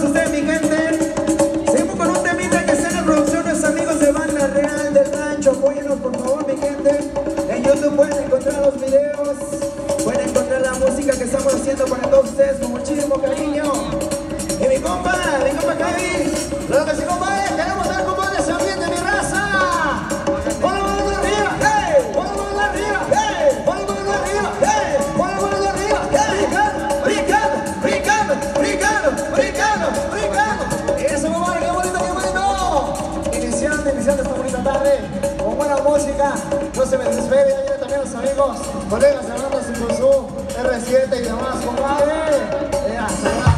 ustedes, mi gente. Seguimos con un temita que está en la producción, nuestros amigos de Banda Real del Rancho. Apóyenos, por favor, mi gente. En YouTube pueden encontrar los videos, pueden encontrar la música que estamos haciendo para todos ustedes con muchísimo cariño. Y mi compa Kevin. Lo que sí, compadre, queremos dar, compadre, ese ambiente, mi raza. Pon la mano arriba, hey. Pon la mano arriba, hey. Pon la mano arriba, hey. Pon la mano arriba, brincando. Eso, compadre, qué bonito, qué bonito. Iniciando esta bonita tarde con buena música. No se me desespere, ya vienen también los amigos, colegas, hermanos, con su R7 y demás, compadre.